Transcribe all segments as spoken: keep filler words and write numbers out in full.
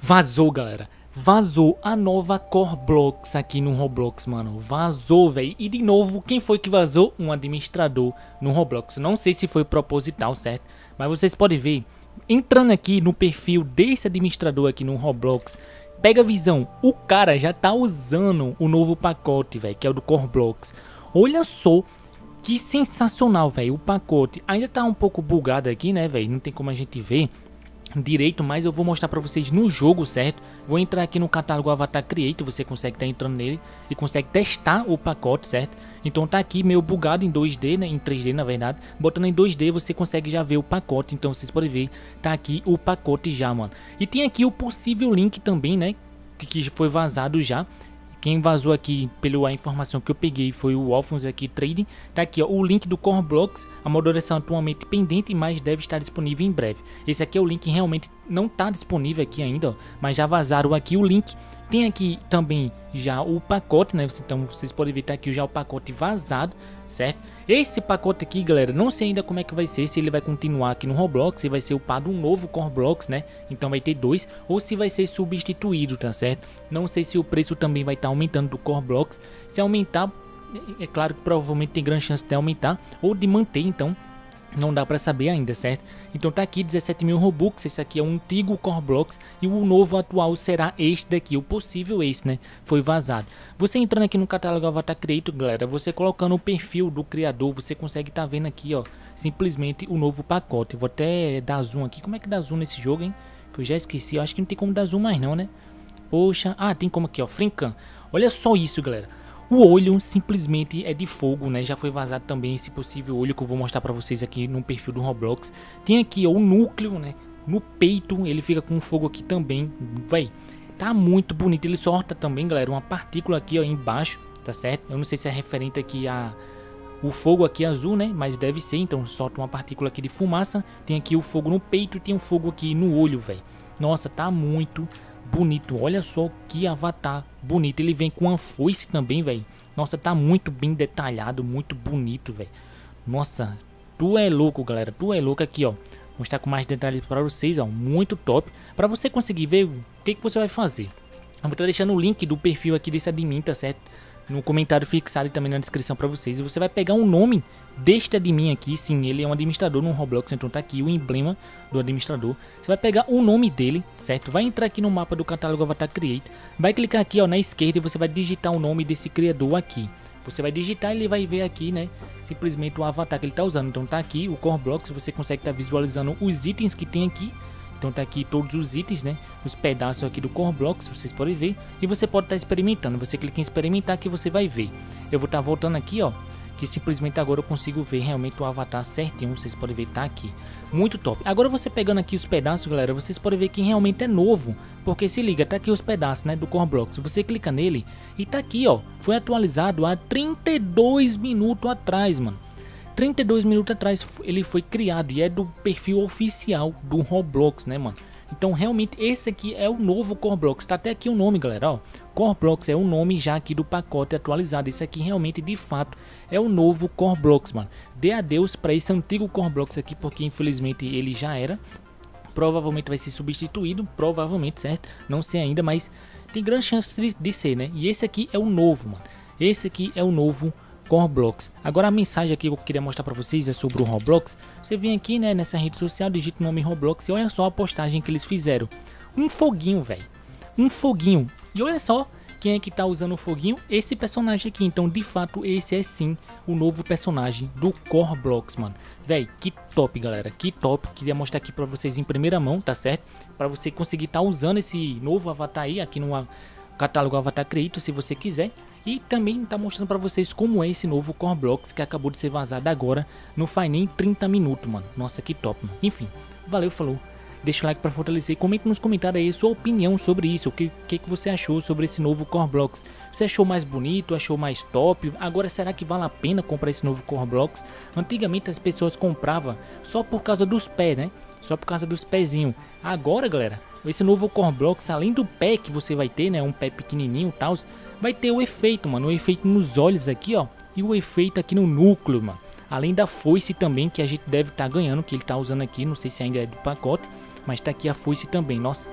Vazou, galera. Vazou a nova Corblox aqui no Roblox, mano. Vazou, velho. E de novo, quem foi que vazou? Um administrador no Roblox. Não sei se foi proposital, certo? Mas vocês podem ver, entrando aqui no perfil desse administrador aqui no Roblox, pega a visão. O cara já tá usando o novo pacote, velho, que é o do Corblox. Olha só que sensacional, velho. O pacote ainda tá um pouco bugado aqui, né, velho? Não tem como a gente ver direito, mas eu vou mostrar pra vocês no jogo, certo? Vou entrar aqui no catálogo Avatar Creator, você consegue estar entrando nele e consegue testar o pacote, certo? Então tá aqui meio bugado em dois D, né? Em três D na verdade. Botando em dois D você consegue já ver o pacote, então vocês podem ver, tá aqui o pacote já, mano. E tem aqui o possível link também, né? Que, que foi vazado já. Quem vazou aqui, pela informação que eu peguei, foi o Alphonse aqui Trading. Tá aqui, ó, o link do Corblox. A moderação atualmente pendente, mas deve estar disponível em breve. Esse aqui é o link, realmente não está disponível aqui ainda, ó, mas já vazaram aqui o link. Tem aqui também já o pacote, né? Então vocês podem ver, tá aqui já o pacote vazado, certo? Esse pacote aqui, galera, não sei ainda como é que vai ser, se ele vai continuar aqui no Roblox, se vai ser upado um novo Corblox, né? Então vai ter dois, ou se vai ser substituído, tá certo? Não sei se o preço também vai estar aumentando do Corblox. Se aumentar, é claro que provavelmente tem grande chance de aumentar, ou de manter, então não dá pra saber ainda, certo? Então tá aqui dezessete mil Robux, esse aqui é um antigo Corblox e o novo atual será este daqui, o possível esse, né? Foi vazado. Você entrando aqui no catálogo Avatar Creator, galera, você colocando o perfil do criador, você consegue tá vendo aqui, ó, simplesmente o novo pacote. Vou até dar zoom aqui, como é que dá zoom nesse jogo, hein? Que eu já esqueci, eu acho que não tem como dar zoom mais não, né? Poxa, ah, tem como aqui, ó, Frincan. Olha só isso, galera. O olho simplesmente é de fogo, né? Já foi vazado também esse possível olho que eu vou mostrar pra vocês aqui no perfil do Roblox. Tem aqui ó, o núcleo, né? No peito, ele fica com fogo aqui também. Véi, tá muito bonito. Ele solta também, galera, uma partícula aqui ó, embaixo, tá certo? Eu não sei se é referente aqui a o fogo aqui azul, né? Mas deve ser, então solta uma partícula aqui de fumaça. Tem aqui o fogo no peito e tem um fogo aqui no olho, velho. Nossa, tá muito bonito, olha só que avatar bonito. Ele vem com uma foice também, velho. Nossa, tá muito bem detalhado, muito bonito, velho. Nossa, tu é louco, galera. Tu é louco aqui, ó. Vou mostrar com mais detalhes para vocês, ó. Muito top. Para você conseguir ver o que, que você vai fazer, eu vou estar deixando o link do perfil aqui desse admin, tá certo? No comentário fixado e também na descrição para vocês. E você vai pegar o nome deste admin aqui. Sim, ele é um administrador no Roblox, então tá aqui o emblema do administrador. Você vai pegar o nome dele, certo? Vai entrar aqui no mapa do catálogo Avatar Creator. Vai clicar aqui ó, na esquerda e você vai digitar o nome desse criador aqui. Você vai digitar e ele vai ver aqui, né? Simplesmente o avatar que ele tá usando. Então tá aqui o Corblox, você consegue estar tá visualizando os itens que tem aqui. Então tá aqui todos os itens, né? Os pedaços aqui do Corblox, vocês podem ver. E você pode estar tá experimentando. Você clica em experimentar que você vai ver. Eu vou estar tá voltando aqui, ó. Que simplesmente agora eu consigo ver realmente o avatar certinho. Vocês podem ver, tá aqui. Muito top. Agora você pegando aqui os pedaços, galera, vocês podem ver que realmente é novo. Porque se liga, tá aqui os pedaços, né, do Corblox. Você clica nele e tá aqui, ó. Foi atualizado há trinta e dois minutos atrás, mano. trinta e dois minutos atrás ele foi criado e é do perfil oficial do Roblox, né, mano? Então realmente esse aqui é o novo Corblox. Tá até aqui o nome, galera, ó. Corblox é o nome já aqui do pacote atualizado. Esse aqui realmente, de fato, é o novo Corblox, mano. Dê adeus para esse antigo Corblox aqui, porque infelizmente ele já era. Provavelmente vai ser substituído, provavelmente, certo? Não sei ainda, mas tem grande chance de, de ser, né? E esse aqui é o novo, mano. Esse aqui é o novo Corblox. Agora a mensagem aqui que eu queria mostrar para vocês é sobre o Roblox. Você vem aqui, né, nessa rede social, digita o nome Roblox e olha só a postagem que eles fizeram. Um foguinho, velho. Um foguinho. E olha só quem é que tá usando o foguinho. Esse personagem aqui. Então, de fato, esse é sim o novo personagem do Corblox, mano. Velho, que top, galera. Que top. Queria mostrar aqui para vocês em primeira mão, tá certo? Para você conseguir tá usando esse novo avatar aí aqui no catálogo Avatar Creator, se você quiser. E também tá mostrando para vocês como é esse novo Corblox que acabou de ser vazado agora. Não faz nem trinta minutos, mano. Nossa, que top, mano. Enfim, valeu, falou. Deixa o like para fortalecer e comente nos comentários aí sua opinião sobre isso. O que, que, que você achou sobre esse novo Corblox? Você achou mais bonito? Achou mais top? Agora será que vale a pena comprar esse novo Corblox? Antigamente as pessoas compravam só por causa dos pés, né? Só por causa dos pezinhos. Agora, galera, esse novo Corblox, além do pé que você vai ter, né? Um pé pequenininho e tal, vai ter o efeito, mano. O efeito nos olhos aqui, ó. E o efeito aqui no núcleo, mano. Além da foice também, que a gente deve estar tá ganhando, que ele tá usando aqui. Não sei se ainda é do pacote. Mas tá aqui a foice também, nossa,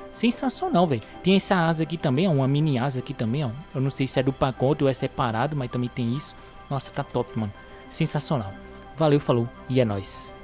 Sensacional, velho. Tem essa asa aqui também, ó. Uma mini asa aqui também, ó. Eu não sei se é do pacote ou é separado, mas também tem isso. Nossa, tá top, mano. Sensacional. Valeu, falou e é nóis.